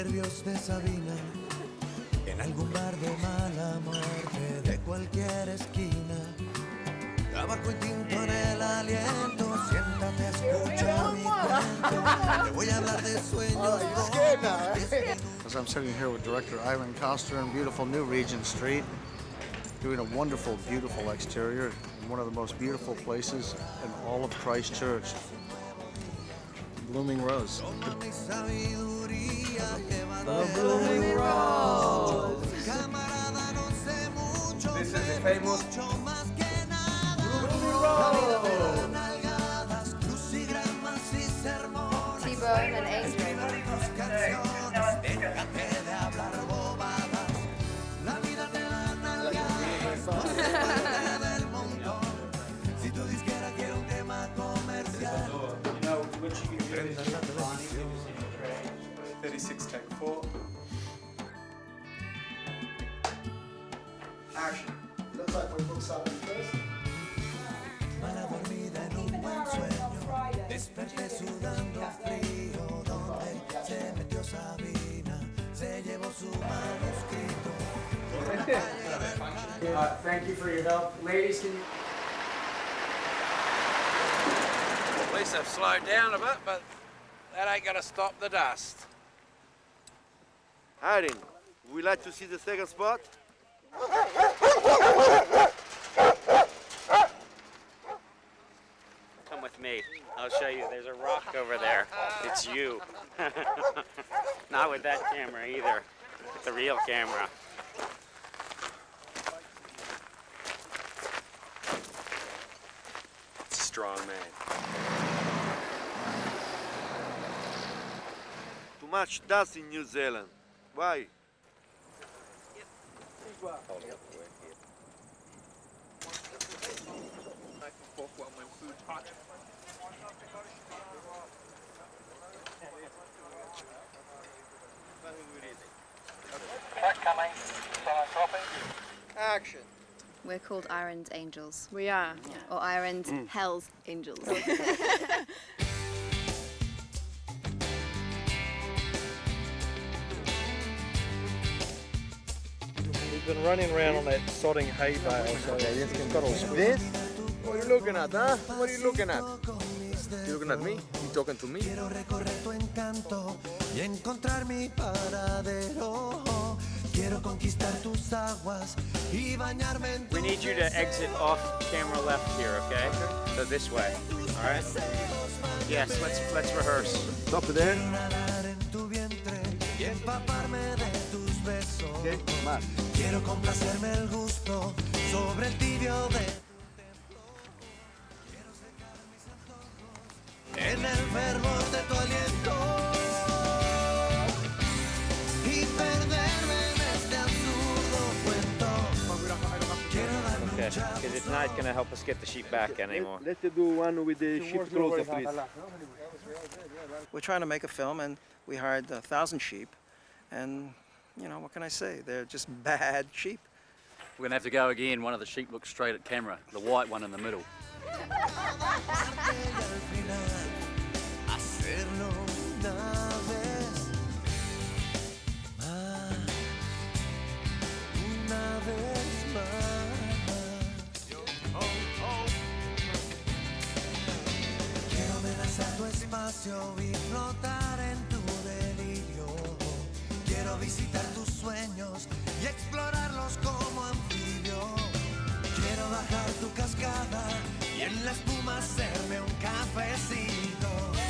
nervios de Sabina, en algún bar de mala muerte de cualquier esquina. Tabaco y tinto en el aliento, siéntate, escucha mi cuento. Te voy a hablar de sueños. As I'm sitting here with director Iren Koster in beautiful New Regent Street, doing a wonderful, beautiful exterior in one of the most beautiful places in all of Christchurch. Blooming Rose. The Blooming Rose. This is the famous Blooming Rose. Teebone and Iren. Si tu disquera quiere un tema comercial. 36 take 4. Action. Looks like we booked something first. Mala dormida en un buen sueño, desperté sudando frío, donde se metió Sabina, se llevó su manuscrito. Thank you for your help. Ladies, can you... At least I've slowed down a bit, but that ain't gonna stop the dust. Iren, would you like to see the second spot? Come with me. I'll show you. There's a rock over there. It's you. Not with that camera either. With the real camera. It's a strong man. Too much dust in New Zealand. Why? Action. We're called Iren's Angels. We are. Or Iren's Hell's Angels. We've been running around on that sodding hay bale, so it's got all This? What are you looking at, huh? What are you looking at? You looking at me? You talking to me? Quiero recorrer tu encanto y encontrar mi paradero. Quiero conquistar tus aguas y bañarme en tu. We need you to exit off camera left here, okay? So this way. All right? Yes, let's rehearse. Stop there. Nadar en tu vientre y empaparme de tus besos. Okay, más. Quiero complacerme el gusto sobre el tibio de tu templo. Quiero secar mis antojos en el fervor de tu aliento y perderme en este absurdo cuento. Quiero darme Okay, un chapuzón. because it's not going to help us get the sheep back anymore. Let's do one with the sheep closer, please. We're trying to make a film, and we hired 1,000 sheep, and you know, what can I say? They're just bad sheep. We're gonna have to go again. One of the sheep looks straight at camera, the white one in the middle. Hacerlo una vez más. Quiero amenazar tu espacio y flotar en tu delirio. Quiero visitar tus sueños y explorarlos como anfibio. Quiero bajar tu cascada y en la espuma hacerme un cafecito.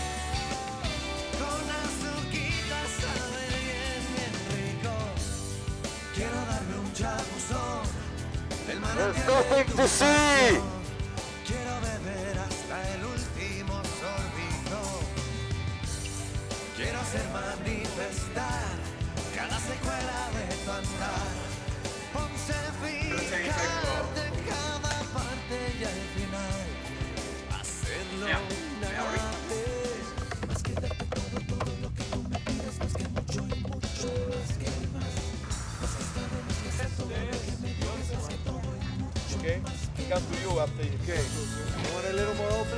Con azuquita sabe bien rico. Quiero darme un chapuzón. El There's nothing to see! Quiero beber hasta el último sorbito. Quiero hacer manifestar cada secuela de tu andar. Ponce, fijarte cada parte y al final hacerlo una vez. Más que darte todo lo que tú me pides, más que mucho y mucho más que más. Más que todo, más que hacer todo lo que me pides, más que todo y mucho Okay, más que come to you after you. Okay, you want it a little more open?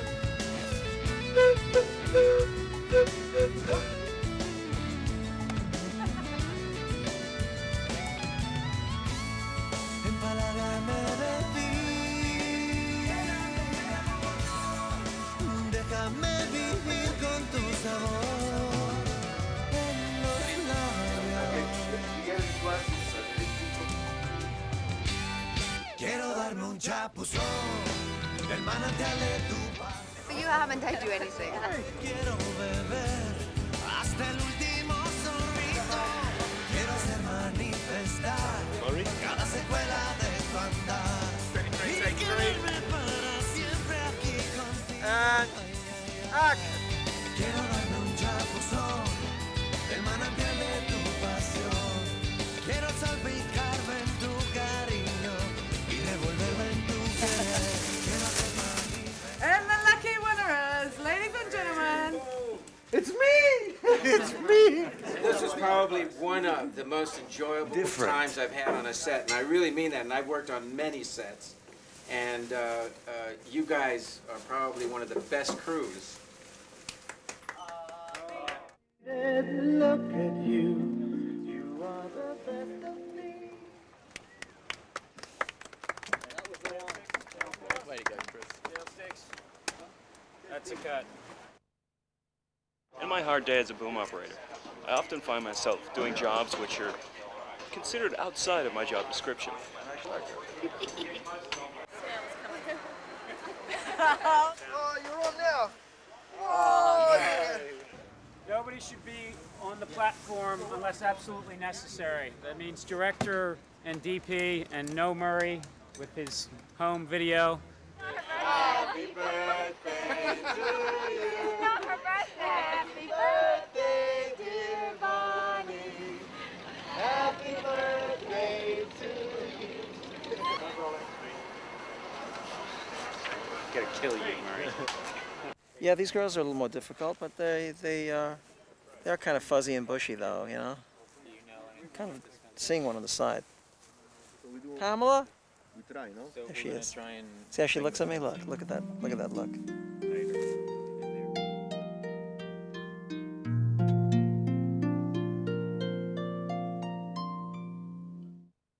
darme un chapuzón del manantial de tu paz. But you haven't had you anything. Quiero beber hasta el último sorbito. Quiero hacer manifestar cada secuela de tu andar. Y quedarme para siempre aquí contigo. Quiero darme un chapuzón del manantial de tu pasión. Quiero salpicarme en tu cariño y revolverme en tu querer. Quiero hacer manifestar. And the lucky winner is, ladies and gentlemen, It's me! It's me! This is probably one of the most enjoyable times I've had on a set, and I really mean that, and I've worked on many sets. And you guys are probably one of the best crews. Look at you, you are the best of me. Way to go, Chris. That's a cut. In my hard day as a boom operator, I often find myself doing jobs which are considered outside of my job description. Oh, you're on now. Oh, nobody should be on the platform unless absolutely necessary. That means director and DP and no Murray with his home video. Happy birthday to you. it's not her birthday. Happy birthday, dear Bonnie. Happy birthday to you. Gotta kill you, Murray. Yeah, these girls are a little more difficult, but they're kind of fuzzy and bushy, though. You know, kind of seeing one on the side. Pamela. We try, no? There she is. See how she looks at me? Look at that. Look at that look.